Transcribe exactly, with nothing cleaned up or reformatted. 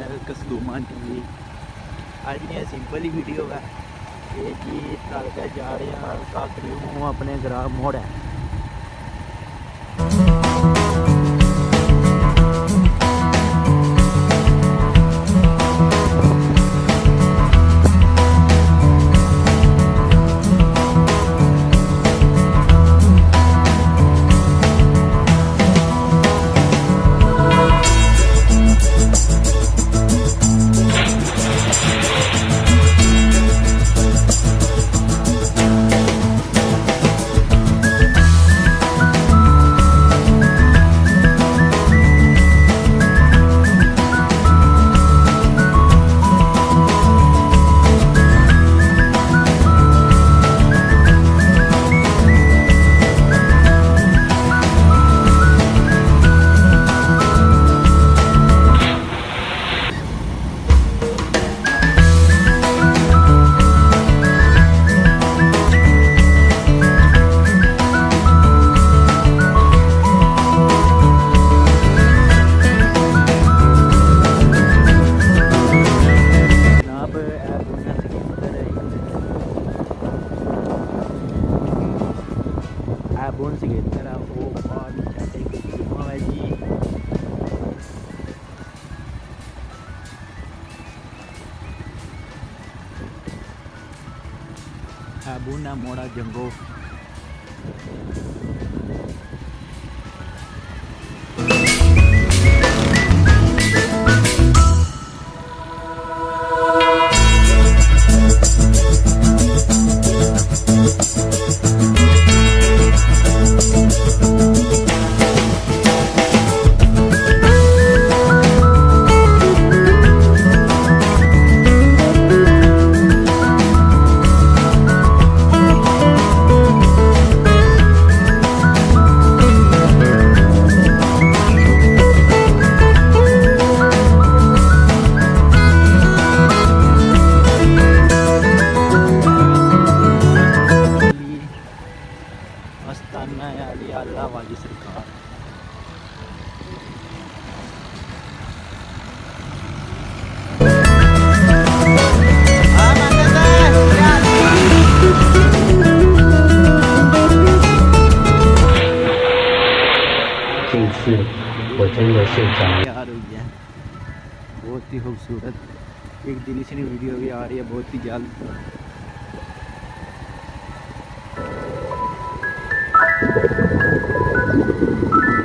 Channel कसलूमान TV. आज ये simple ही video है कि जी कल के जा रहे हैं काकड़ी हूँ अपने ग्राम मोड़ है। बोन से तरह वो और है जी। है बोन मोड़ा जंगो अल्लाह वाली सरकार। यार हुई है बहुत ही खूबसूरत एक दिल से वीडियो भी आ रही है बहुत ही जल्द। Thank you.